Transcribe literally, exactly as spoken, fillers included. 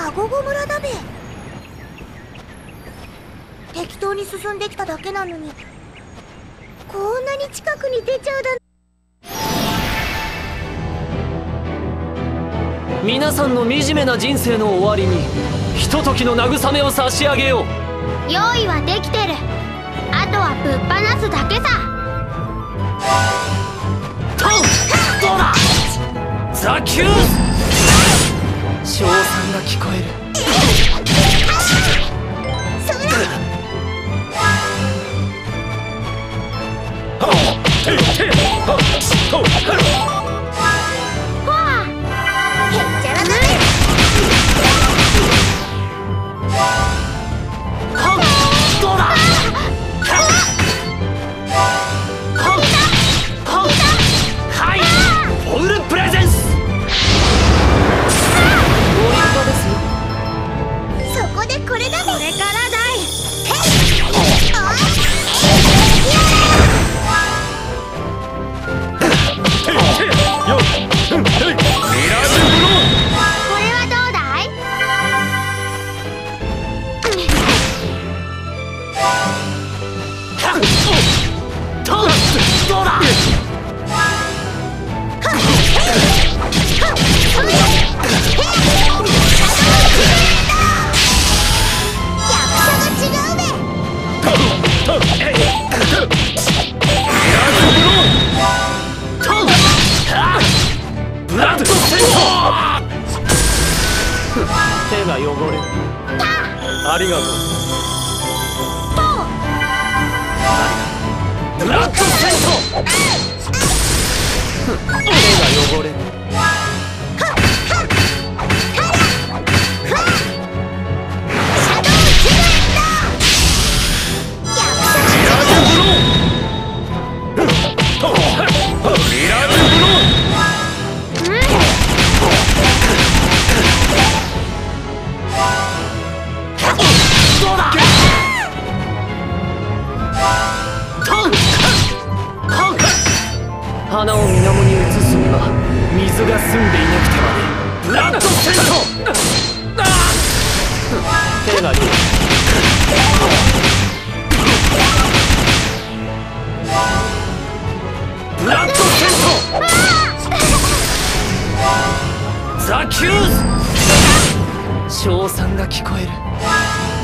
カゴゴ村だべ。適当に進んできただけなのにこんなに近くに出ちゃうだ。 皆さんの惨めな人生の終わりにひとときの慰めを差し上げよう。 用意はできてる。あとはぶっ放すだけさ。 トンどうだ。ザ・キュース。称賛が聞こえる。手が汚れる。ありがとう。ブラッドセント。手が汚れる。花を水面に移すには水が澄んでいなくてはね。ブラッドセント。手がいい。ブラッドセント。ザ・キューズ。称賛が聞こえる。